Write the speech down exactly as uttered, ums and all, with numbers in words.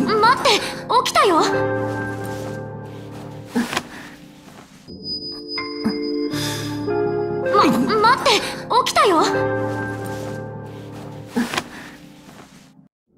待って、起きたよ。ま、待って、起きたよ。